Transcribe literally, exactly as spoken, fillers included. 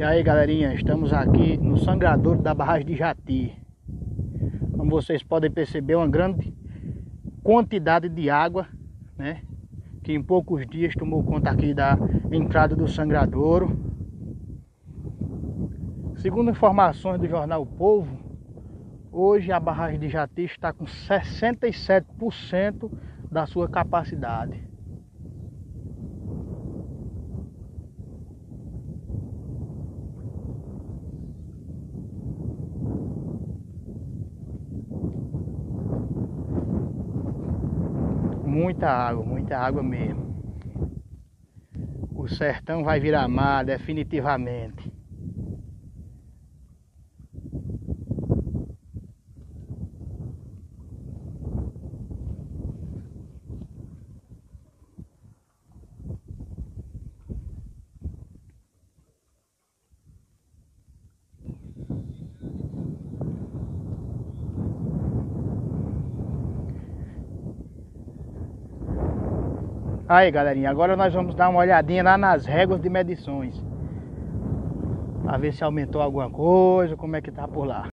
E aí galerinha, estamos aqui no sangradouro da barragem de Jati. Como vocês podem perceber, uma grande quantidade de água, né, que em poucos dias tomou conta aqui da entrada do sangradouro. Segundo informações do jornal O Povo, hoje a barragem de Jati está com sessenta e sete por cento da sua capacidade. Muita água, muita água mesmo. O sertão vai virar mar definitivamente. Aí galerinha, agora nós vamos dar uma olhadinha lá nas réguas de medições, para ver se aumentou alguma coisa, como é que tá por lá.